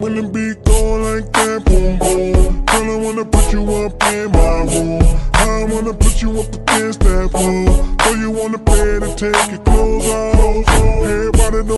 when the beat go like that, boom boom. Girl, I wanna put you up in my room. I wanna put you up against that wall. Throw you on the bed and take your clothes off. Everybody know